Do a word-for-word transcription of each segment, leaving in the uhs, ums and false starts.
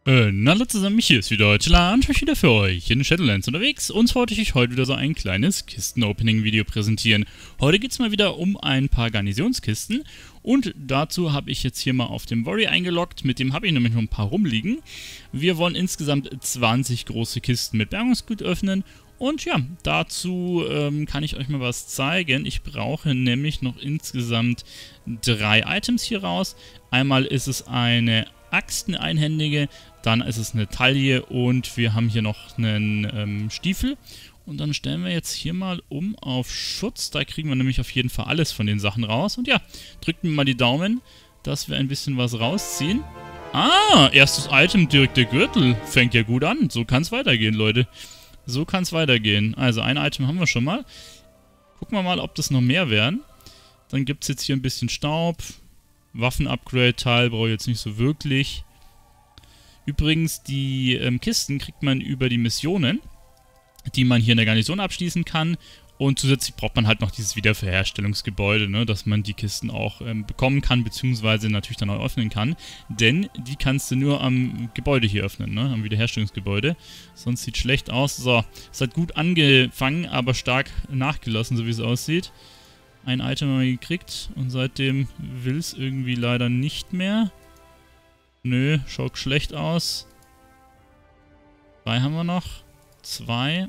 Äh, na hallo zusammen, hier ist wieder Tila und ich bin wieder für euch in Shadowlands unterwegs und wollte ich euch heute wieder so ein kleines Kisten-Opening-Video präsentieren. Heute geht es mal wieder um ein paar Garnisonskisten und dazu habe ich jetzt hier mal auf dem Worry eingeloggt, mit dem habe ich nämlich noch ein paar rumliegen. Wir wollen insgesamt zwanzig große Kisten mit Bergungsgut öffnen und ja, dazu ähm, kann ich euch mal was zeigen. Ich brauche nämlich noch insgesamt drei Items hier raus. Einmal ist es eine Axt, eine einhändige, dann ist es eine Taille und wir haben hier noch einen ähm, Stiefel. Und dann stellen wir jetzt hier mal um auf Schutz, da kriegen wir nämlich auf jeden Fall alles von den Sachen raus. Und ja, drückt mir mal die Daumen, dass wir ein bisschen was rausziehen. Ah, erstes Item, direkt der Gürtel, fängt ja gut an. So kann es weitergehen, Leute. So kann es weitergehen. Also ein Item haben wir schon mal. Gucken wir mal, ob das noch mehr werden. Dann gibt es jetzt hier ein bisschen Staub. Waffen-Upgrade-Teil brauche ich jetzt nicht so wirklich. Übrigens, die ähm, Kisten kriegt man über die Missionen, die man hier in der Garnison abschließen kann. Und zusätzlich braucht man halt noch dieses Wiederverherstellungsgebäude, ne, dass man die Kisten auch ähm, bekommen kann, beziehungsweise natürlich dann auch öffnen kann. Denn die kannst du nur am Gebäude hier öffnen, ne, am Wiederherstellungsgebäude. Sonst sieht es schlecht aus. So, es hat gut angefangen, aber stark nachgelassen, so wie es aussieht. Ein Item haben wir gekriegt und seitdem will es irgendwie leider nicht mehr. Nö, schaut schlecht aus. Drei haben wir noch. Zwei.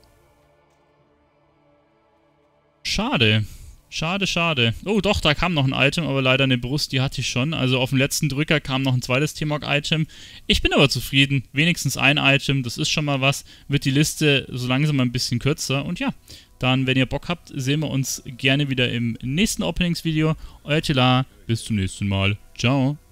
Schade. Schade, schade. Oh doch, da kam noch ein Item, aber leider eine Brust, die hatte ich schon. Also auf dem letzten Drücker kam noch ein zweites T-Mog-Item. Ich bin aber zufrieden. Wenigstens ein Item, das ist schon mal was. Wird die Liste so langsam ein bisschen kürzer. Und ja, dann, wenn ihr Bock habt, sehen wir uns gerne wieder im nächsten Openings-Video. Euer Tila, bis zum nächsten Mal. Ciao.